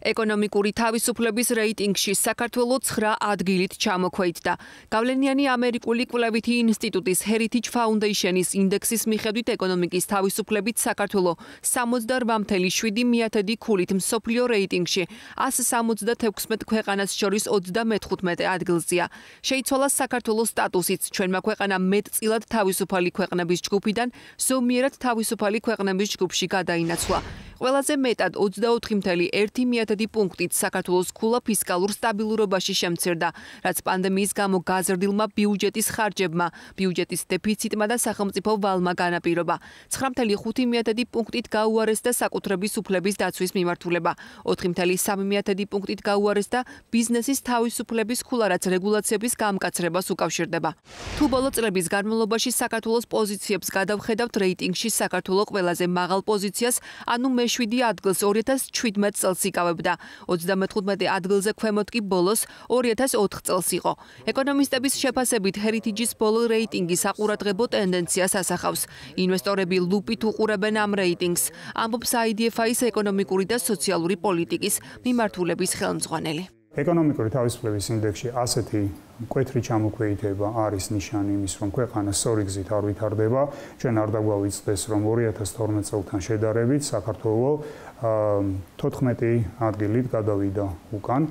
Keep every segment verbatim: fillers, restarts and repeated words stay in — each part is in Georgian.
ეკონომიკური თავისუფლების რეიტინგში საქართველო ცხრა ადგილით ჩამოქვეითდა. გავლენიანი ამერიკული კვლევითი ინსტიტუტის Heritage Foundation-ის ინდექსის მიხედვით ეკონომიკის თავისუფლებით საქართველო სამოცდაოთხ მიათედი ქულით მსოფლიო რეიტინგში ას სამოცდათექვსმეტ ქვეყანას შორის ოცდამეთხუთმეტე ადგილზეა. შეიცვალა საქართველოს სტატუსიც, ჩვენმა ქვეყანამ მეტწილად თავისუფალი ქვეყნების ჯგუფიდან ზომიერად თავისუფალი ქვეყნების ჯგუფში გადაინაცვლა. ყველაზე მეტად ოცდაოთხი მცდარი ერთი მიათედი პუნქტით საქართველოს ქულა ფისკალურ სტაბილურობაში შემცირდა, რაც პანდემიის გამო გაზრდილმა ბიუჯეტის ხარჯებმა, ბიუჯეტის დეფიციტმა და სახელმწიფო ვალმა განაპირობა. ცხრა მცდარი ხუთი მიათედი პუნქტით გაუარესდა საკუთრების უფლების დაცვის მიმართულება, ოთხი მცდარი სამი მიათედი პუნქტით გაუარესდა ბიზნესის თავისუფლების ქულა, რაც რეგულაციების გამკაცრებას უკავშირდება. თუ ბოლო წლების განმავლობაში საქართველოს პოზიციებს გადავხედავთ რეიტინგში, საქართველო ყველაზე მაღალ პოზიციას, ანუ მეშვიდე ადგილს ორი ათას შვიდმეტ წელს იკავებდა. ოცდამეთხუთმეტე ადგილზე ქვემოთ კი ბოლოს ორი ათას ოთხ წელს იყო. ეკონომისტების შეფასებით Heritage-ის ბოლო რეიტინგი საყურადღებო ტენდენციას ასახავს. ინვესტორები ლუპით უყურებენ ამ რეიტინგს, ამბობს I D F I-ის ეკონომიკური და სოციალური პოლიტიკის მიმართულების ხელმძღვანელი. ეკონომიკური თავისუფლების ინდექსში ასეთი მკვეთრი ჩამოქვეითება არის ნიშანი იმის, რომ ქვეყანა სწორი გზით არ ვითარდება. ჩვენ არ დაგვავიწყდეს, რომ ორი ათას თორმეტ წელთან შედარებით საქართველო თოთხმეტი ადგილით გადავიდა უკან.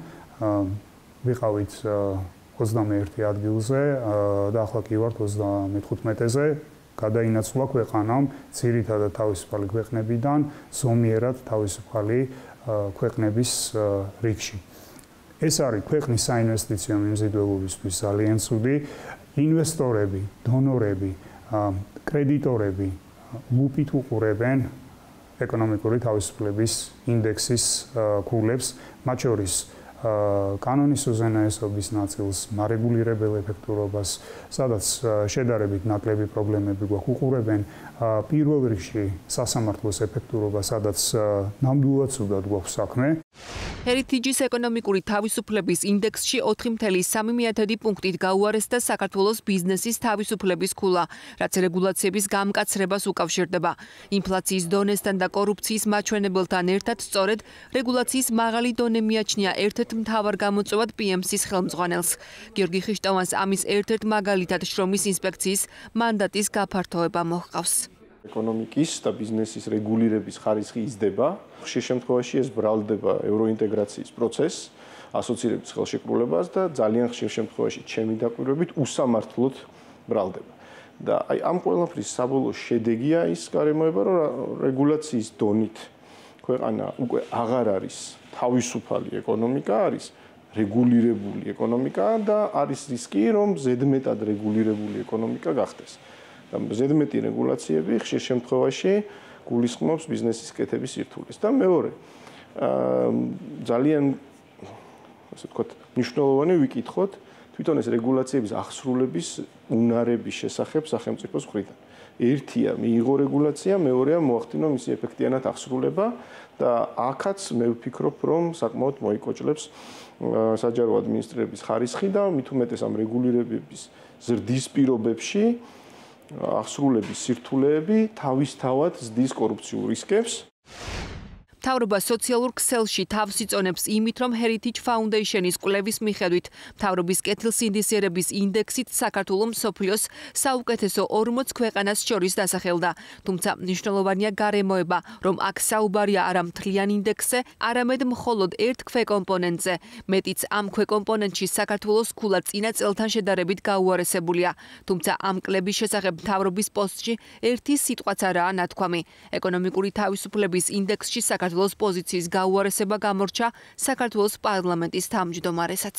ვიყავით ოცდამეერთე ადგილზე და ახლა კი ვართ ოცდამეთხუთმეტეზე. გადაინაცვლა ქვეყანამ ძირითადად თავისუფალი ქვეყნებიდან ზომიერად თავისუფალი ქვეყნების რიგში. ეს არის ქვეყნის საინვესტიციო მიმზიდველობისთვის ძალიან ცუდი. ინვესტორები, დონორები, კრედიტორები ლუპით უყურებენ ეკონომიკური თავისუფლების ინდექსის ქულებს, მათ შორის კანონის უზენაესობის ნაწილს, მარეგულირებელ ეფექტურობას, სადაც შედარებით ნაკლები პრობლემები გვაქვს, უყურებენ პირველ რიგში სასამართლოს ეფექტურობა, სადაც ნამდვილად ცუდად გვაქვს საქმე. Heritage-ის ეკონომიკური თავისუფლების ინდექსში ოთხი მცდარი სამი მიათედი პუნქტით გაუარესდა საქართველოს ბიზნესის თავისუფლების ქულა, რაც რეგულაციების გამკაცრებას უკავშირდება. ინფლაციის დონესთან და კორუფციის მაჩვენებელთან ერთად სწორედ რეგულაციის მაღალი დონე მიაჩნია ერთ-ერთ მთავარ გამოწვევად P M C-ის ხელმძღვანელს. გიორგი ხიშტოვანს ამის ერთ-ერთ მაგალითად შრომის ინსპექციის მანდატის გაფართოება მოჰყავს. ეკონომიკის და ბიზნესის რეგულირების ხარისხი იზრდება. ხშირ შემთხვევაში ეს ბრალდება ევროინტეგრაციის პროცესს, ასოცირების ხელშეკრულებას და ძალიან ხშირ შემთხვევაში ჩემი დაკვირვებით უსამართლოდ ბრალდება. და აი ამ ყველაფრის საბოლოო შედეგია ის გარემოება, რომ რეგულაციის დონით ქვეყანა უკვე აღარ არის თავისუფალი ეკონომიკა, არის რეგულირებული ეკონომიკა და არის რისკი, რომ ზედმეტად რეგულირებული ეკონომიკა გახდეს. ზედმეტი რეგულაციები ხშირ შემთხვევაში გულისხმობს ბიზნესის კეთების სირთულეს. და მეორე, ძალიან ასე ვთქვათ, მნიშვნელოვანი ვიკითხოთ თვითონ ეს რეგულაციების ახსრულების უნარების შესახებ სახელმწიფოს მხრიდან. ერთია მიიღო რეგულაცია, მეორეა მოახდინო მისი ეფექტიანად ახსრულება და აქაც მე ვფიქრობ, რომ საკმაოდ მოიკოჭლებს საჯარო ადმინისტრირების ხარისხი და მით უმეტეს ამ რეგულირებების ზრდის პირობებში ახსრულების სირთულეები თავისთავად ზრდის კორუფციულ რისკებს. მთავრობა სოციალურ ქსელში თავს იწონებს იმით, რომ Heritage Foundation-ის კვლევის მიხედვით მთავრობის კეთილსინდისიერების ინდექსით საქართველო მსოფლიოს საუკეთესო ორმოც ქვეყანას შორის დასახელდა. თუმცა მნიშვნელოვანია გარემოება, რომ აქ საუბარია არა მთლიან ინდექსზე, არამედ მხოლოდ ერთ ქვეკომპონენტზე. მეტიც ამ ქვეკომპონენტში საქართველოს ქულა წინა წელთან შედარებით გაუარესებულია. თუმცა ამ კვლევის შესახებ მთავრობის პოსტში ერთი სიტყვაც არაა ნათქვამი. ეკონომიკური თავისუფლების ინდექსში საქართველოს საქართველოს პოზიციის გაუარესება გამორჩა საქართველოს პარლამენტის თავმჯდომარესაც.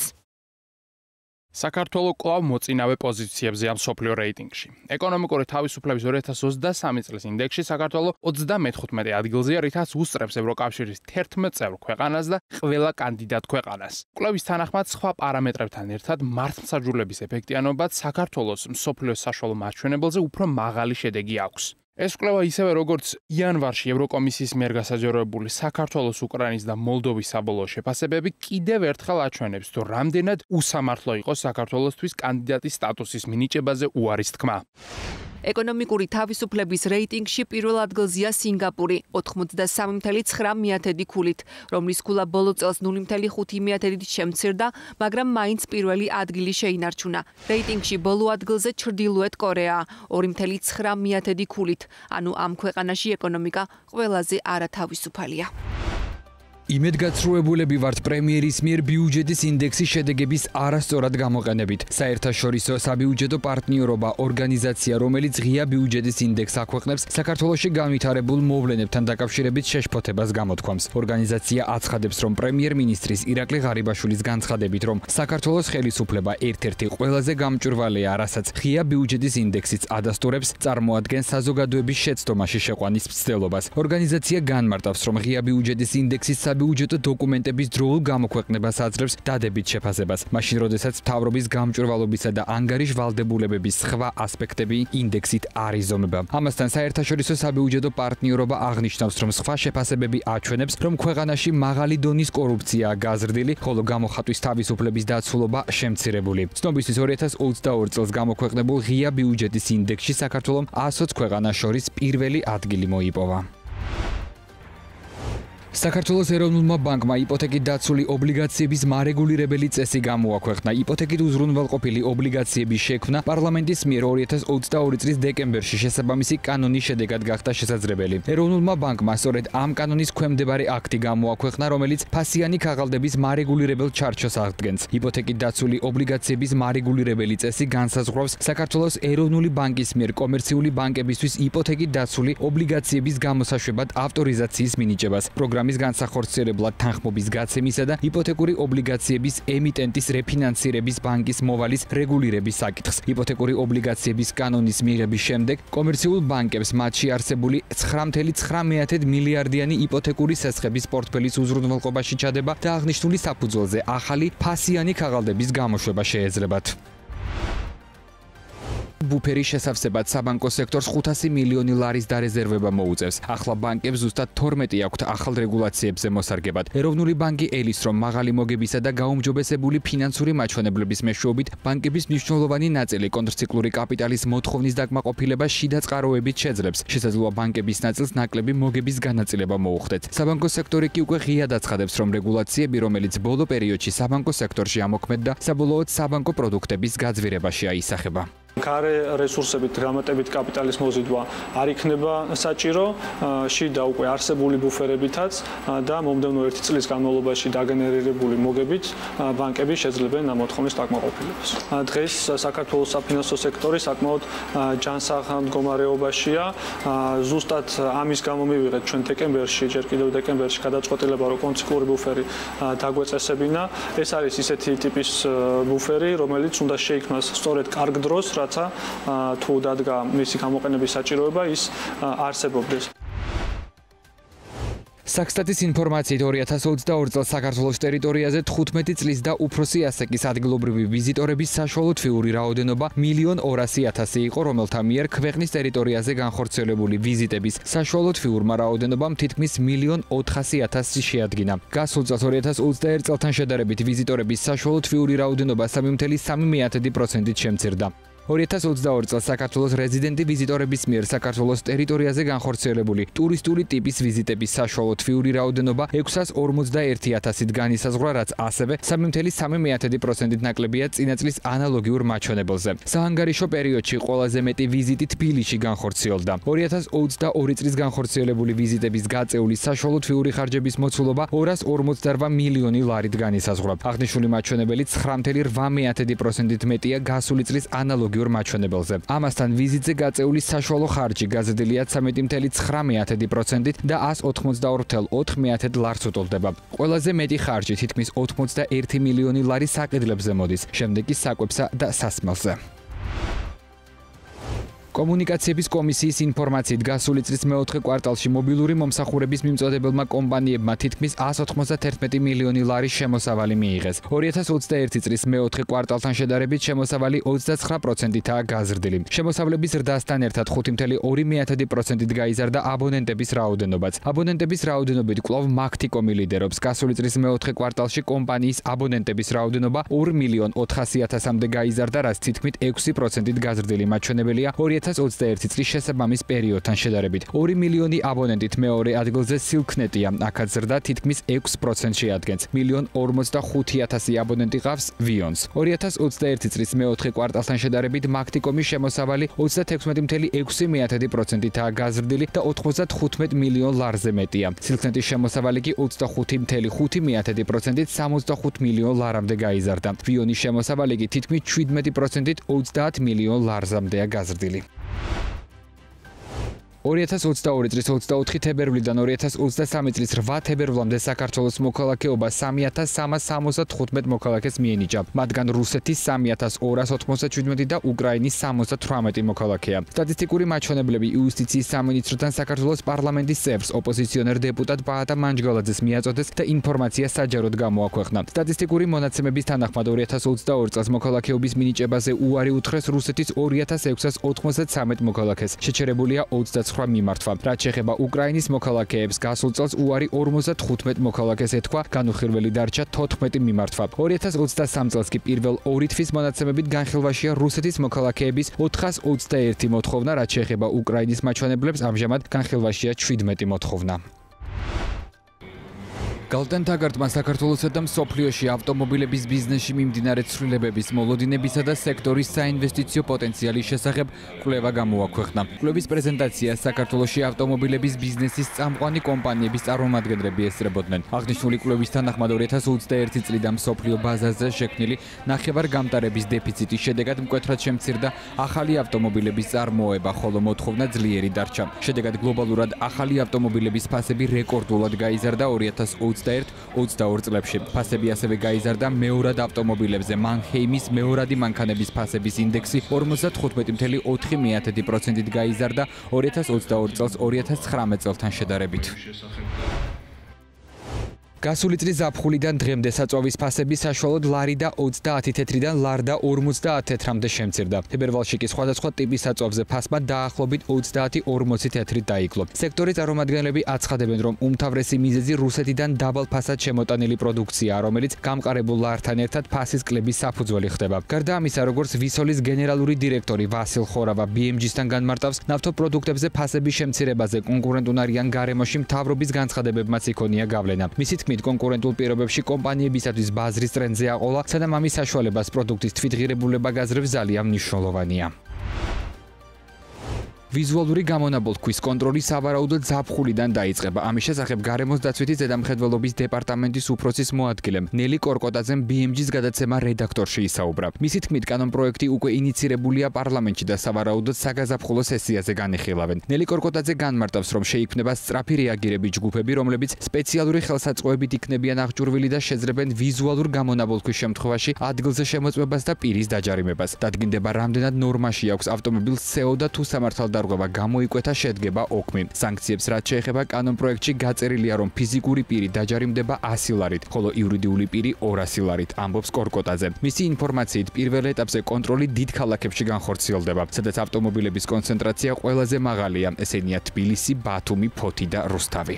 საქართველო კვლავ მოწინავე პოზიციებზე ამ მსოფლიო რეიტინგში. ეკონომიკური თავისუფლების ორი ათას ოცდასამი წლის ინდექსში საქართველო ოცდამეთხუთმეტე ადგილზეა, რითაც უსწრებს ევროკავშირის თერთმეტ წევრ ქვეყანას და ყველა კანდიდატ ქვეყანას. კვლევის თანახმად სხვა პარამეტრებთან ერთად მართლმსაჯულების ეფექტიანობაც საქართველოს მსოფლიოს საშუალო მაჩვენებელზე უფრო მაღალი შედეგი აქვს. ეს კვლევა ისევე როგორც იანვარში ევროკომისიის მიერ გასაჯაროებული საქართველოს, უკრაინის და მოლდოვის საბოლოო შეფასებები კიდევ ერთხელ აჩვენებს, თუ რამდენად უსამართლო იყო საქართველოსთვის კანდიდატის სტატუსის მინიჭებაზე უარის თქმა. ეკონომიკური თავისუფლების რეიტინგში პირველ ადგილზეა სინგაპური ოთხმოცდასამი წუთი ცხრა მეათედი ქულით, რომლის ქულა ბოლო წელს ნული წუთი ხუთი მეათედით შემცირდა, მაგრამ მაინც პირველი ადგილი შეინარჩუნა. რეიტინგში ბოლო ადგილზე ჩრდილოეთ კორეაა ორი წუთი ცხრა მეათედი ქულით, ანუ ამ ქვეყანაში ეკონომიკა ყველაზე არათავისუფალია. იმედგაცრუებულები ვართ პრემიერის მიერ ბიუჯეტის ინდექსის შედეგების არასწორად გამოყენებით. საერთაშორისო საბიუჯეტო პარტნიორობა ორგანიზაცია, რომელიც ღია ბიუჯეტის ინდექსს აქვეყნებს, საქართველოში განვითარებულ მოვლენებთან დაკავშირებით შეშფოთებას გამოთქვამს. ორგანიზაცია აცხადებს, რომ პრემიერ-მინისტრის ირაკლი ღარიბაშვილის განცხადებით, რომ საქართველოს ხელისუფლება ერთ-ერთი ყველაზე გამჭვირვალეა, რასაც ღია ბიუჯეტის ინდექსიც ადასტურებს, წარმოადგენს საზოგადოების შეცდომაში შეყვანის მცდელობას. ორგანიზაცია განმარტავს, რომ ღია ბიუჯეტის ინდექსის საბიუჯეტო დოკუმენტების დროულ გამოქვეყნებას აძლევს დადებით შეფასებას, მაშინ როდესაც მთავრობის გამჭვირვალობისა და ანგარიშ ვალდებულებების სხვა ასპექტები ინდექსით არ იზომება. ამასთან საერთაშორისო საბიუჯეტო პარტნიორობა აღნიშნავს, რომ სხვა შეფასებები აჩვენებს, რომ ქვეყანაში მაღალი დონის კორუფციაა გაზრდილი, ხოლო გამოხატვის თავისუფლების დაცულობა შემცირებული. ცნობისთვის ორი ათას ოცდაორი წელს გამოქვეყნებულ ღია ბიუჯეტის ინდექსში საქართველომ ასოც ქვეყანას შორის პირველი ადგილი მოიპოვა. საქართველოს ეროვნულმა ბანკმა იპოთეკით დაცული ობლიგაციების მარეგულირებელი წესი გამოაქვეყნა. იპოთეკით უზრუნველყოფილი ობლიგაციების შექმნა პარლამენტის მიერ ორი ათას ოცდაორი წლის დეკემბერში შესაბამისი კანონის შედეგად გახდა შესაძლებელი. ეროვნულმა ბანკმა სწორედ ამ კანონის ქვემდებარე აქტი გამოაქვეყნა, რომელიც ფასიანი ქაღალდების მარეგულირებელ ჩარჩოს აღდგენს. იპოთეკით დაცული ობლიგაციების მარეგულირებელი წესი განსაზღვრავს საქართველოს ეროვნული ბანკის მიერ კომერციული ბანკებისთვის იპოთეკით დაცული ობლიგაციების გამოსაშვებად ავტორიზაციის მინიჭებას. პროგრამის განსახორციელებლად თანხმობის გაცემისა და იპოთეკური ობლიგაციების ემიტენტის რეფინანსირების ბანკის მოვალის რეგულირების საკითხს. იპოთეკური ობლიგაციების კანონის მიღების შემდეგ კომერციულ ბანკებს მათში არსებული ცხრა წუთი ცხრა მილიარდიანი იპოთეკური სესხების პორტფელის უზრუნველყოფაში ჩადება და აღნიშნული საფუძველზე ახალი ფასიანი ქაღალდების გამოშვება შეეძლებათ. ბუფერის შესავსებად საბანკო სექტორს ხუთასი მილიონი ლარის დარეზერვება მოუწევს. ახლა ბანკებს ზუსტად თორმეტი აქვთ ახალ რეგულაციებზე მოსარგებად. ეროვნული ბანკი ელის, რომ მაღალი მოგებისა და გაუმჯობესებული ფინანსური მაჩვენებლების მეშვეობით ბანკების მნიშვნელოვანი ნაწილი კონტრციკლური კაპიტალის მოთხოვნის დაკმაყოფილებას შიდა წყაროებით შეძლებს. შესაძლოა ბანკების ნაწილს ნაკლები მოგების განაწილება მოუხდეთ. საბანკო სექტორი კი უკვე ღიად აცხადებს, რომ რეგულაციები, რომელიც ბოლო პერიოდში საბანკო სექტორში ამოქმედდა, საბოლოოდ საბანკო პროდუქტების გაძვირებაში აისახება. Care resursებით გამატებით კაპიტალის მოზიდვა არ იქნება საჭირო, შიდა უკვე არსებული ბუფერებითაც და მომდევნო ერთი წლის განმავლობაში დაგენერირებული მოგებით ბანკები შეძლებენ ამ მოთხოვნის დაკმაყოფილებას. დღეს საქართველოს საფინანსო სექტორი საკმაოდ ჯანსაღ მდგომარეობაშია. ზუსტად ამის გამო მივიღეთ ჩვენ დეკემბერში, ჯერ კიდევ დეკემბერში გადაწყვეტილება, რომ კონტრციკლური ბუფერი დაგვეწესებინა. ეს არის ისეთი ტიპის ბუფერი, რომელიც უნდა შეიქმნას სწორედ კარგ დროს, რაცა თუ დადგა მისი გამოყენების საჭიროება, ის არსებობდეს. Საქსტატის ინფორმაციით ორი ათას ოცდაორი წელს საქართველოს ტერიტორიაზე თხუთმეტი წლის და უფროსი ასაკის ადგილობრივი ვიზიტორების საშუალო თვიური რაოდენობა მილიონ ორასი ათასი იყო, რომელთა მიერ ქვეყნის ტერიტორიაზე განხორციელებული ვიზიტების საშუალო თვიურმა რაოდენობამ თითქმის მილიონ ოთხასი ათასი შეადგინა. გასულ წელს ორი ათას ოცდაერთი წელთან შედარებით ვიზიტორების საშუალო თვიური რაოდენობა სამი წუთი სამი პროცენტით შემცირდა. ორი ათას ოცდაორი წელს საქართველოს რეზიდენტი ვიზიტორების მიერ საქართველოს ტერიტორიაზე განხორციელებული ტურისტული ტიპის ვიზიტების საშუალო თვიური რაოდენობა ექვსას ორმოცდაერთი ათასით განისაზღვრა, რაც ასევე სამი წუთი სამი პროცენტით ნაკლებია წინა წლის ანალოგიურ მაჩვენებელზე. საანგარიშო პერიოდში ყველაზე მეტი ვიზიტი თბილისში განხორციელდა. ორი ათას ოცდაორი წლის განხორციელებული ვიზიტების გაწეული საშუალო თვიური ხარჯების მოცულობა ორას ორმოცდარვა მილიონი ლარით განისაზღვრა. აღნიშნული მაჩვენებელი ცხრა წუთი რვა პროცენტით მეტია გასული წლის ანალოგიურ მაჩვენებელზე. ამასთან ვიზიტზე გაწეული საშუალო ხარჯი გაზრდილია ცხრამეტი წუთი ცხრა პროცენტით და ას ოთხმოცდაორი წუთი ოთხ ლარს უტოლდება. ყველაზე მეტი ხარჯი თითქმის ოცდაერთი მილიონი ლარი საყიდლებზე მოდის, შემდეგ კი საკვებსა და სასმელზე. კომუნიკაციების კომისიის ინფორმაციით გასული წლის მეოთხე კვარტალში მობილური მომსახურების მიმწოდებელმა კომპანიებმა თითქმის ას ოცდაათერთმეტი მილიონი ლარის შემოსავალი მიიღეს. ორი ათას ოცდაერთი წლის მეოთხე კვარტალთან შედარებით შემოსავალი ოცდაცხრა პროცენტითაა გაზრდილი. შემოსავლების ზრდასთან ერთად ხუთი წუთი ორი პროცენტით გაიზარდა აბონენტების რაოდენობაც. აბონენტების რაოდენობით კვლავ მაქტიკომი ლიდერობს. გასული წლის მეოთხე კვარტალში კომპანიის აბონენტების რაოდენობა ორ მილიონ ოთხასი ათასამდე გაიზარდა, რაც თითქმით ექვსი პროცენტით გაზრდილი მაჩვენებელია. ორი ორი ათას ოცდაერთი წლის შესაბამის პერიოდთან შედარებით. ორი მილიონი აბონენტით მეორე ადგილზე Silknet-ია, აქაც ზრდა თითქმის ექვს პროცენტს შეადგენს. მილიონ ორმოცდახუთი ათასი აბონენტი ყავს Vions. ორი ათას ოცდაერთი წლის მეოთხე კვარტალთან შედარებით Magticom-ის შემოსავალი ოცდათექვსმეტი მცდარი ექვსი პროცენტითაა გაზრდილი და ოთხმოცდათხუთმეტ მილიონ ლარზე მეტია. Silknet-ის შემოსავალი კი ოცდახუთი მცდარი ხუთი პროცენტით სამოცდახუთ მილიონ ლარამდე გაიზარდა. Vions-ის შემოსავალი კი თითქმის შვიდმეტი პროცენტით ოცდაათ მილიონ ლარზამდეა გაზრდილი. ორი ათას ოცდაორი წლის ოცდაოთხი თებერვლიდან ორი ათას ოცდასამი წლის რვა თებერვლამდე საქართველოს მოქალაქეობა სამი ათას სამას სამოცდათხუთმეტ მოქალაქეს მიენიჭა. მათგან რუსეთის სამი ათას ორას ოთხმოცდაჩვიდმეტი და უკრაინის სამოცდათვრამეტი მოქალაქეა. სტატისტიკური მაჩვენებლები იუსტიციის სამინისტროდან საქართველოს პარლამენტის წევრს ოპოზიციონერ დეპუტატ ბაატა მანჯგალაძეს მიაწოდეს და ინფორმაცია საჯაროდ გამოაქვეყნა. სტატისტიკური მონაცემების თანახმად ორი ათას ოცდაორი წელს მოქალაქეობის მინიჭებაზე უარი უთხრეს რუსეთის ორი ათას ექვსას ოთხმოცდაცამეტ მოქალაქეს. შეჩერებულია ოცდაცხრა მიმართვა. რაც შეეხება უკრაინის მოქალაქეებს, გასულ წელს უარი ორმოცდათხუთმეტ მოქალაქეს ეთქვა, განუხილველი დარჩა თოთხმეტი მიმართვა. ორი ათას ოცდასამი წელს კი პირველ ორი თვის მონაცემებით განხილვაშია რუსეთის მოქალაქეების ოთხას ოცდაერთი მოთხოვნა, რაც შეეხება უკრაინის მაჩვენებლებს, ამჟამად განხილვაშია შვიდმეტი მოთხოვნა. Galten Tagartman საქართველოსა და მსოფლიოში ავტომობილების ბიზნესში მიმდინარე ცვლილებების მოლოდინებისა და სექტორის საინვესტიციო პოტენციალის შესახებ კვლევა გამოაქვეყნა. კვლევის პრეზენტაცია საქართველოში ავტომობილების ბიზნესის წამყვანი კომპანიების წარმომადგენლები ესწრებოდნენ. აღნიშნული კვლევის თანახმად ორი ათას ოცდაერთი წლიდან მსოფლიო ბაზარზე შექმნილი ნახევარგამტარების დეფიციტის შედეგად მკვეთრად შემცირდა ახალი ავტომობილების წარმოება, ხოლო მოთხოვნა ძლიერი დარჩა. შედეგად გლობალურად ახალი ავტომობილების ფასები რეკორდულად გაიზარდა ორი ათას ოცდაორ წლებში. ფასები ასევე გაიზარდა მეორად ავტომობილებზე. მანჰეიმის მეორადი მანქანების ფასების ინდექსი ორმოცდათხუთმეტი მცდარი ოთხი პროცენტით გაიზარდა ორი ათას ოცდაორი წელს ორი ათას ცხრამეტ წელთან შედარებით. გასული წლის ზაფხულიდან დღემდე საწვავის ფასები საშუალოდ ლარი და ოცდაათი თეთრიდან ლარ და ორმოცდაათ თეთრამდე შემცირდა. თებერვალში კი სხვადასხვა ტიპის საწვავზე ფასმა დაახლოებით ოცდაათი ორმოცი თეთრით დაიკლო. სექტორის წარმომადგენლები აცხადებენ, რომ უმთავრესი მიზეზი რუსეთიდან დაბალ ფასად შემოტანილი პროდუქციაა, რომელიც გამყარებულ ლართან ერთად ფასის კლების საფუძველი ხდება. გარდა ამისა, როგორც ვისოლის გენერალური დირექტორი ვასილ ხორავა ბი ემ ჯი-სთან განმარტავს, ნავთობპროდუქტებზე ფასების შემცირებაზე კონკურენტუნარიან გარემოში მთავრობის განცხადებებმაც იქონია გავლენა. მისი თქმით, კონკურენტულ პირობებში კომპანიებისათვის ბაზრის ტრენდზე აყოლა, სანამ ამის საშუალებას პროდუქტის თვითღირებულება გააზრებს ძალიან მნიშვნელოვანია. ვიზუალური გამონაბოლქვის კონტროლი სავარაუდოდ ზაფხულიდან დაიწყება. ამის შესახებ გარემოს დაცვითი ზედამხედველობის დეპარტამენტის უფროსის მოადგილემ ნელი კორკოტაძემ ბი ემ ჯის გადაცემა რედაქტორში ისაუბრა. მისი თქმით, კანონ პროექტი უკვე ინიცირებულია პარლამენტში და სავარაუდოდ საგაზაფხულო სესიაზე განიხილავენ. ნელი კორკოტაძე განმარტავს, რომ შეიქმნება სწრაფი რეაგირების ჯგუფები, რომლებიც სპეციალური ხელსაწყოებით იქნებიან აღჭურვილი და შეძლებენ ვიზუალურ გამონაბოლქვის შემთხვევაში ადგილზე შემოწმებას და პირის დაჯარიმებას. დადგინდება, რამდენად ნორმაში აქვს ავტომობილს სეო და თუ სამართალდამცავი გამოიკვეთა შედგება ოქმი. სანქციებს რაც შეეხება კანონ პროექტში გაწერილია, რომ ფიზიკური პირი დაჯარიმდება ასი ლარით, ხოლო იურიდიული პირი ორასი ლარით, ამბობს კორკოტაძე. მისი ინფორმაციით პირველ ეტაპზე კონტროლი დიდ ქალაქებში განხორციელდება, სადაც ავტომობილების კონცენტრაცია ყველაზე მაღალია, ესენია თბილისი, ბათუმი, ფოთი და რუსთავი.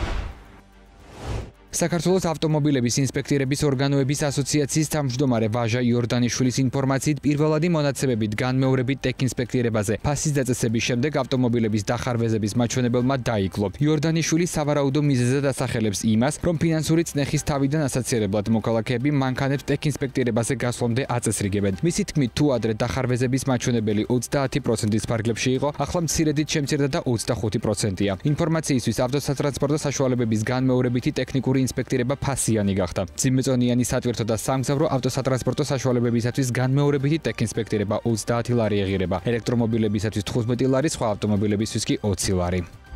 საქართველოს ავტომობილების ინსპექტირების ორგანოების ასოციაციის თავმჯდომარე ვაჟა იორდანიშვილის ინფორმაციით პირველადი მონაცემებით განმეორებით ტექინსპექტირებაზე ფასის დაწესების შემდეგ ავტომობილების დახარვეზების მაჩვენებელმა დაიკლო. იორდანიშვილი სავარაუდო მიზეზად ასახელებს იმას, რომ ფინანსური წნეხის თავიდან ასაცილებლად მოქალაქეები მანქანებს ტექინსპექტირებაზე გასვლამდე აწესრიგებენ. მისი თქმით, თუ ადრე დახარვეზების მაჩვენებელი ოცდაათი პროცენტის ფარგლებში იყო, ახლა მცირედით შემცირდა და ოცდახუთი პროცენტია. ინფორმაციისთვის ავტოსატრანსპორტო საშუალებების განმეორებითი ტექნიკური ინსპექტირება ფასიანი გახდა. ძიმწონიანი სატვირთო და სამგზავრო ავტოსატრანსპორტო საშუალებებისათვის განმეორებითი ტექინსპექტირება ოცდაათი ლარი ეღირება. ელექტრომობილებისათვის თხუთმეტი ლარი, სხვა ავტომობილებისთვის კი ოცი ლარი.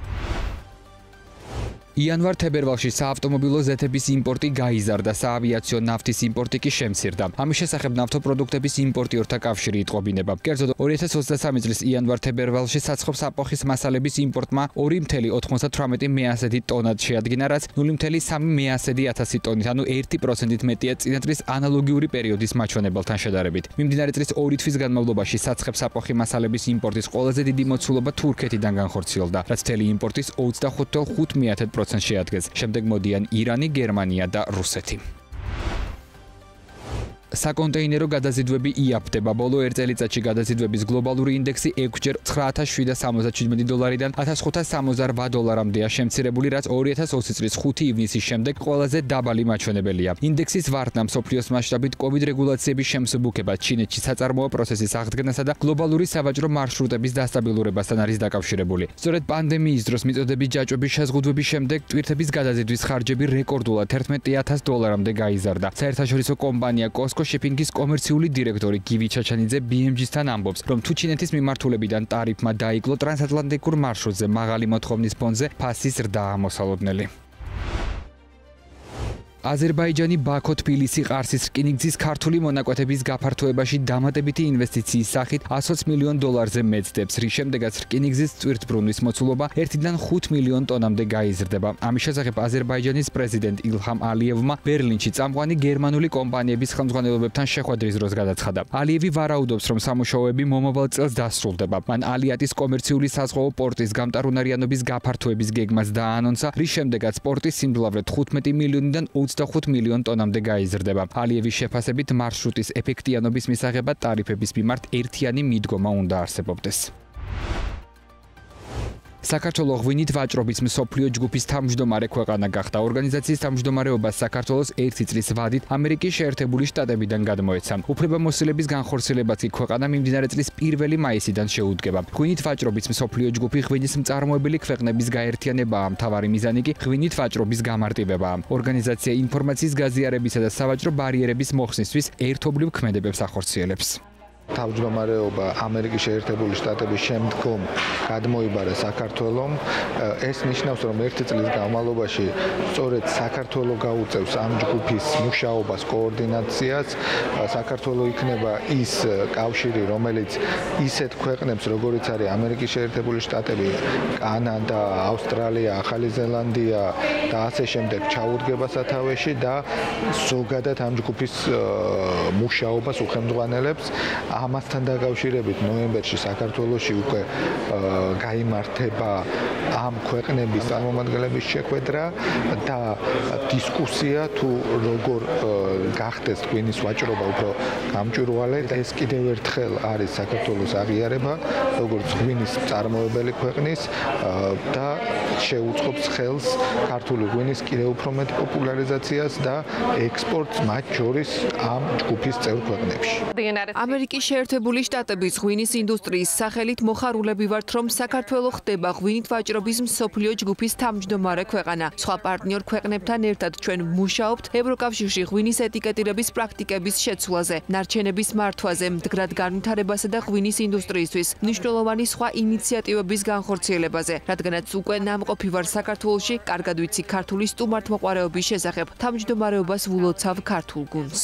იანვარ-თებერვალში საავტომობილო ზეთების იმპორტი გაიზარდა, საავიაციო ნავთის იმპორტი კი შემცირდა. ამის შესახებ ნავთობპროდუქტების იმპორტიორთა კავშირი იტყობინება. კერძოდ ორი ათას ოცდასამი წლის იანვარ-თებერვალში საცხობ-საპოხის მასალების იმპორტმა ორი მცდარი ოცდათვრამეტი მეასედი ტონად შეადგინა, რაც ნული მცდარი სამი მეასედი ათასი ტონით, ანუ ერთი პროცენტით მეტია წინა წლის ანალოგიური პერიოდის მაჩვენებელთან შედარებით. მიმდინარე წლის ორი თვის განმავლობაში საცხებ-საპოხი მასალების იმპორტის ყველაზე დიდი მოცულობა თურქეთიდან განხორციელდა, რაც მთელი იმპორტის ოცდახუთ კoma ხუთ პროცენტს შეადგენს. შემდეგ მოდიან ირანი, გერმანია და რუსეთი. საკონტეინერო გადაზიდვები იაფდება. ბოლო ერთ წელიწადში გადაზიდვების გლობალური ინდექსი ექვსჯერ ცხრა ათას შვიდსათ სამოცდაშვიდ დოლარიდან ათას ხუთას სამოცდაარბა დოლარამდეა შემცირებული, რაც ორი ათას ოცი წლის ხუთი ივნისის შემდეგ ყველაზე დაბალი მაჩვენებელია. ინდექსის ვარდნა მსოფლიოს მასშტაბით კოვიდ რეგულაციების შემსუბუქება, ჩინეთში საწარმოო პროცესის აღდგენასა და გლობალური სავაჭრო მარშრუტების დასტაბილურებასთან არის დაკავშირებული. სწორედ პანდემიის დროს მიწოდების ჯაჭვების შეზღუდვების შემდეგ ტვირთების გადაზიდვის ხარჯები რეკორდულად ერთმეტი ათას დოლარამდე გაიზარდა. საერთაშორისო კომპანია Costco Shipping-ის კომერციული დირექტორი გივი ჩაჩანიძე B M G-სთან ამბობს, რომ თუ ჩინეთის მიმართულებიდან ტარიფმა დაიკლო ტრანსატლანტიკურ მარშრუტზე მაღალი მოთხოვნის ფონზე ფასის ზრდაა მოსალოდნელი. აზერბაიჯანი ბაქო თბილისი ყარსის რკინიგზის ქართული მონაკვეთების გაფართოებაში დამატებითი ინვესტიციის სახით ათს მილიონ დოლარზე მეცდებს, რის შემდეგაც რკინიგზის ტვირთბრუნვის მოცულობა ერთიდან ხუთ მილიონ ტონამდე გაიზრდება. ამის შესახებ აზერბაიჯანის პრეზიდენტ ილჰამ ალიევმა ბერლინში წამყვანი გერმანული კომპანიების ხელმძღვანელობებთან შეხვედრის დროს გადაცხადა. ალიევი ვარაუდობს, რომ სამუშაოები მომავალ წელს დასრულდება. მან ალიატის კომერციული საზღვაო პორტის გამტარუნარიანობის გაფართოების გეგმას დააანონსა, რის შემდეგაც პორტის სიმძლავრე თხუთმეტი მილიონიდან ოცდახუთ მილიონ ტონამდე გაიზრდება. ალიევის შეფასებით მარშრუტის ეფექტიანობის მისაღებად ტარიფების მიმართ ერთიანი მიდგომა უნდა არსებობდეს. საქართველოს ღვინით ვაჭრობის მსოფლიო ჯგუფის თავმჯდომარე ქვეყანა გახდა. ორგანიზაციის თავმჯდომარეობას საქართველოს ერთი წლის ვადით ამერიკის შეერთებული შტატებიდან გადმოეცა. უფლებამოსილების განხორციელებაც კი ქვეყანა მიმდინარე წლის პირველი მაისიდან შეუდგება. ღვინით ვაჭრობის მსოფლიო ჯგუფი ღვინის მწარმოებელი ქვეყნების გაერთიანებაა. მთავარი მიზანი კი ღვინით ვაჭრობის გამარტივებაა. ორგანიზაცია ინფორმაციის გაზიარებისა და სავაჭრო ბარიერების მოხსნისთვის ერთობლივ ქმედებებს ახორციელებს. თავმჯდომარეობა ამერიკის შეერთებული შტატების შემდგომ გადმოიბარა საქართველომ. ეს ნიშნავს, რომ ერთი წლის განმავლობაში სწორედ საქართველოს გაუწევს ამ ჯგუფის მუშაობას, კოორდინაციას. საქართველოს იქნება ის კავშირი, რომელიც ისეთ ქვეყნებს, როგორიც არის ამერიკის შეერთებული შტატები, კანადა, ავსტრალია, ახალი ზელანდია და ასე შემდეგ ჩაუდგება სათავეში და ზოგადად ამ ჯგუფის მუშაობას უხელმძღვანელებს. ამასთან დაკავშირებით ნოემბერში საქართველოში უკვე გაიმართება ამ ქვეყნების წარმომადგენლების შეხვედრა და დისკუსია თუ როგორ გახდეს ღვინის ვაჭრობა უფრო გამჭვირვალე. ეს კიდევ ერთხელ არის საქართველოს აღიარება როგორც ღვინის მწარმოებელი ქვეყნის და შეუწყობს ხელს ქართული ღვინის კიდევ უფრო მეტ პოპულარიზაციას და ექსპორტს მათ შორის ამ ჯგუფის წევრ ქვეყნებში. ამერიკის შეერთებული შტატების ღვინის ინდუსტრიის სახელით მოხარულები ვართ, რომ საქართველო ხდება ღვინით ვაჭრობის მსოფლიო ჯგუფის თავმჯდომარე ქვეყანა. სხვა პარტნიორ ქვეყნებთან ერთად ჩვენ მუშაობთ ევროკავშირში ღვინის ეტიკეტირების პრაქტიკების შეცვლაზე, ნარჩენების მართვაზე, მდგრად განვითარებასა და ღვინის ინდუსტრიისთვის მნიშვნელოვანი სხვა ინიციატივების განხორციელებაზე. რადგანაც უკვე ნამყოფი ვარ საქართველოში, კარგად ვიცი ქართული სტუმართმოყვარეობის შესახებ, თავმჯდომარეობას ვულოცავ ქართულ გუნდს.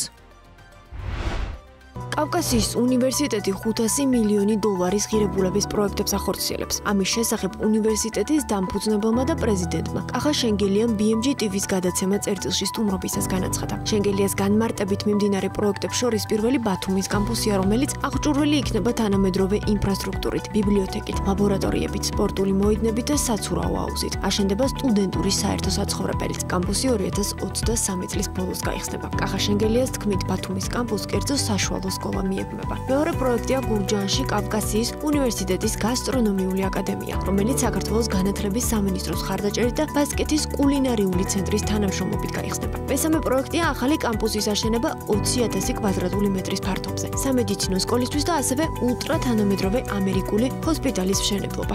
კავკასიის უნივერსიტეტი ხუთასი მილიონი დოლარის ღირებულების პროექტებს ახორციელებს. ამის შესახებ უნივერსიტეტის დამფუძნებელმა და პრეზიდენტმა კახა შენგელიამ B M G T V-ს გადაცემა წერტილში სტუმრობისას განაცხადა. შენგელიას განმარტებით მიმდინარე პროექტებს შორის პირველი ბათუმის კამპუსია, რომელიც აღჭურვილი იქნება თანამედროვე ინფრასტრუქტურით, ბიბლიოთეკით, ლაბორატორიებით, სპორტული მოედნებით და საცურაო აუზით. აშენდება სტუდენტური საერთო საცხოვრებელიც. კამპუსი ორი ათას ოცდასამი წლის ბოლოს გაიხსნება. კახა შენგელიას თქმით, ბათუმის კამპუსს კერძო საშუალო სკოლა მიებმება. მეორე პროექტია გურჯაანში კავკასიის უნივერსიტეტის გასტრონომიული აკადემია, რომელიც საქართველოს განათლების სამინისტროს ხარდაჭერით და ბასკეთის კულინარიული ცენტრის თანამშრომლობით გაიხსნება. მესამე პროექტია ახალი კამპუსის აშენება ოცი ათასი კვადრატული მეტრის ფართობზე, სამედიცინო სკოლისთვის და ასევე ულტრათანამედროვე ამერიკული ჰოსპიტალის მშენებლობა.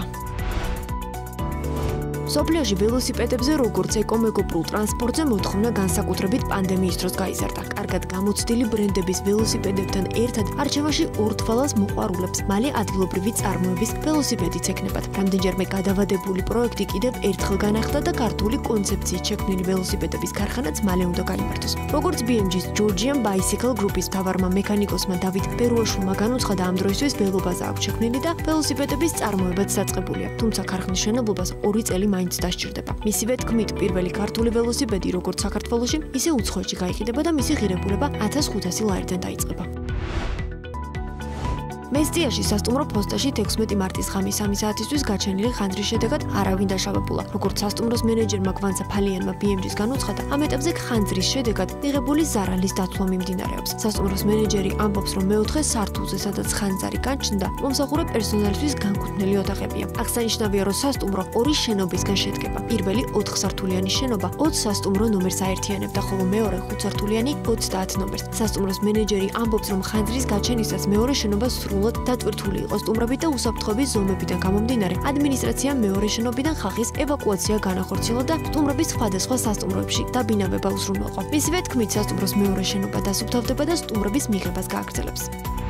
სოფლიოში ველოსიპედებზე როგორც ეკომეგობრულ ტრანსპორტზე მოთხოვნა განსაკუთრებით პანდემიის დროს გაიზარდა. კარგად გამოცდილი ბრენდების ველოსიპედებთან ერთად არჩევაში ორთვალას მოყვარულებს მალე ადგილობრივი წარმოების ველოსიპედიც ეკნებათ. რამდენჯერმე გადავადებული პროექტი კიდევ ერთხელ განახლდა და ქართული კონცეფციით შექმნილი ველოსიპედების ქარხანაც მალე უნდა გაიმართოს. როგორც B M G-ს Georgian Bicycle Group-ის მთავარმა მექანიკოსმა დავით ბერუაშვილმა განუცხადა, ამ დროისთვის ველობაზა აქვს შექმნილი და ველოსიპედების წარმოებაც დაწყებულია. თუმცა ქარხნის მშენებლობას ორი წელი მაინც დასჭირდება. მისივე თქმით, პირველი ქართული ველოსიპედი როგორც საქართველოში, ისე უცხოეთში გაიყიდება და მისი ღირებულება ათას ხუთასი ლარიდან დაიწყება. მესტიაში სასტუმრო ფოსტაში თექვსმეტი მარტის ღამის სამი საათისთვის გაჩენილი ხანძრის შედეგად არავინ დაშავებულა. როგორც სასტუმროს მენეჯერმა გვანცა ფალიანმა ბი ემ ჯის განუცხადა, ამ ეტაპზე ხანძრის შედეგად მიღებული ზარალის დაცვა მიმდინარეობს. სასტუმროს მენეჯერი ამბობს, რომ მეოთხე სართულზე, სადაც ხანძარი გაჩნდა, მომსახურე პერსონალისთვის განკუთვნილი ოთახებია. აღსანიშნავია, რომ სასტუმრო ორი შენობისგან შედგება. პირველი ოთხსართულიანი შენობა ოცი სასტუმრო ნომერს აერთიანებდა, ხოლო მეორე ხუთსართულიანი ოცდაათ ნომერს. სასტუმროს მენეჯერი ამბობს, რომ ხანძრის გაჩენისას მეორე შენობა სრულად დატვირთული იყო სტუმრობით და უსაფრთხოების ზომებიდან გამომდინარე, ადმინისტრაციამ მეორე შენობიდან ხალხის ევაკუაცია განახორციელა და სტუმრების სხვადასხვა სასტუმროებში დაბინავება უზრუნველყო. მისივე თქმით, სასტუმროს მეორე შენობა დასუფთავდება და სტუმრების მიღებას გააგრძელებს.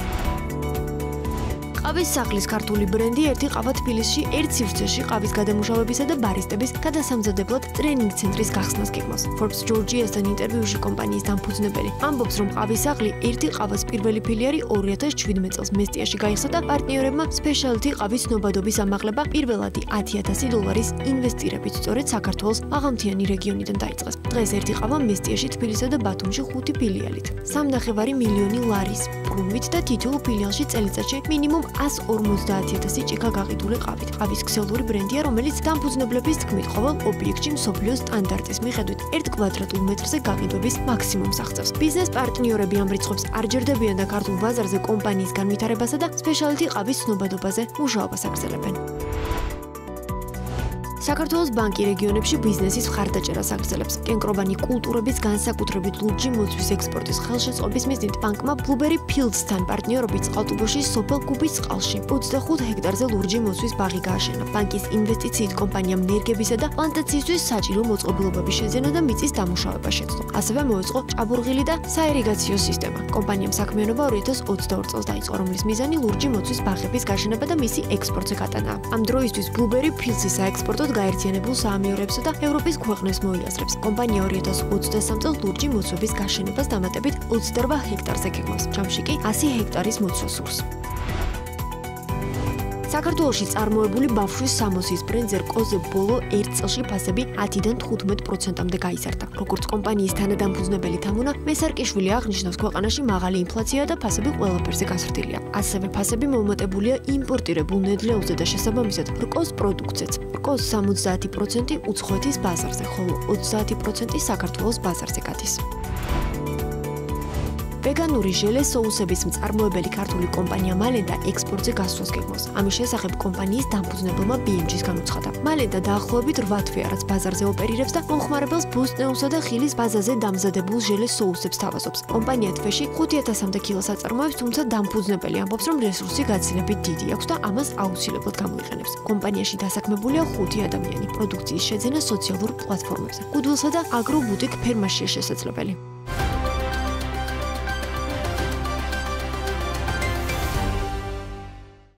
ყავის სახლის ქართული ბრენდი ერთი ყავა თბილისში ერთ სივრცეში ყავის გადამუშავებისა და ბარისტების გადასამზადებლად ტრენინგ ცენტრის გახსნას გეგმავს. Forbes Georgiasთან ინტერვიუში კომპანიის დამფუძნებელი ამბობს, რომ ყავის სახლი ერთი ყავას პირველი ფილიალი ორი ათას შვიდმეტ წელს მესტიაში გაიხსნა და პარტნიორებმა სპეშალიტი ყავის ცნობადობის ამაღლება პირველადი ათი ათასი დოლარის ინვესტირებით სწორედ საქართველოს მაღალმთიანი რეგიონიდან დაიწყეს. დღეს ერთი ყავა მესტიაში, თბილისსა და ბათუმში ხუთი ფილიალით, სამნახევარი მილიონი ლარის პრომით და თითოეულ ფილიალში წელიწადში მინიმუმ ას ორმოცდაათი ათასი ჭიქა გაყიდული ყავით. ყავის ქსელური ბრენდია, რომელიც დამფუძნებლების თქმით ყოველ ობიექტში მსოფლიოს სტანდარტის მიხედვით ერთ კვადრატულ მეტრზე გაყიდვების მაქსიმუმს აღწევს. ბიზნეს პარტნიორები ამ რიცხვებს არ ჯერდებიან და ქართულ ბაზარზე კომპანიის განვითარებასა და სპეშალიტი ყავის ცნობადობაზე მუშაობას აგრძელებენ. საქართველოს ბანკი რეგიონებში ბიზნესის მხარდაჭერას აგრძელებს. კენკრობანი კულტურების განსაკუთრებით ლურჯი მოცვის ექსპორტის ხელშეწყობის მიზნით ბანკმა Blueberry Fields-თან პარტნიორობით წყალტუბოში სოფელ კუბის წყალში ოცდახუთ ჰექტარზე ლურჯი მოცვის ბაღი გააშენა. ბანკის ინვესტიციით კომპანიამ ნერგებისა და პლანტაციისთვის საჭირო მოწყობილობების შეძენა და მიწის დამუშავება შეძლო. ასევე მოეწყო ჭაბურღილი და საირიგაციო სისტემა. კომპანიამ საქმიანობა ორი ათას ოცდაორ წელს დაიწყო, რომლის მიზანი ლურჯი მოცვის ბაღების გაშენება და მისი ექსპორტზე გატანაა. ამ დროისთვის Blueberry Fields-ის საექსპორტო გაერთიანებულ საამიორებსა და ევროპის ქვეყნებს მოიაზრებს. კომპანია ორი ათას ოცდასამ წელს ლურჯი მოცვების გაშენებას დამატებით ოცდარვა ჰექტარზე გეგმავს. ჯამში კი ასი ჰექტარის მოცვა სურს. საქართველოში წარმოებული ბავშვის სამოსის ბრენდზე რკოზე ბოლო ერთ წელში ფასები ათიდან თხუთმეტ პროცენტამდე გაიზარდა. როგორც კომპანიის თანადამფუძნებელი თამუნა მესარკიშვილი აღნიშნავს, ქვეყანაში მაღალი ინფლაცია და ფასები ყველაფერზე გაზრდილია. ასევე ფასები მომატებულია იმპორტირებულ ნედლეულზე და შესაბამისად რკოს პროდუქტზეც. რკოს სამოცდაათი პროცენტი უცხოეთის ბაზარზე, ხოლო ოცდაათი პროცენტი საქართველოს ბაზარზე გადის. ვეგანური ჟელე соуსების მწარმოებელი ქართული კომპანია მალენდა ექსპორტზე გასვლას გეგმავს. ამის შესახებ კომპანიის დამფუძნებელმა ბი ემ ჯის განუცხადა. მალენდა დაახლოებით რვა თვეა, რაც ბაზარზე ოპერირებს და მომხმარებელს ბოსტნეულსა და ხილის ბაზაზე დამზადებულ ჟელე соуსებს თავაზობს. კომპანია თვეში ხუთი ათასამდე კილოს აწარმოებს, თუმცა დამფუძნებელი ამბობს, რომ რესურსი გაცილებით დიდი აქვს და ამას აუცილებლად გამოიყენებს. კომპანიაში დასაქმებულია ხუთი ადამიანი. პროდუქციის შეძენა სოციალურ პლატფორმებზე, გუდვილსა და აგრობუტიკ ფერმაშია შესაძლებელი.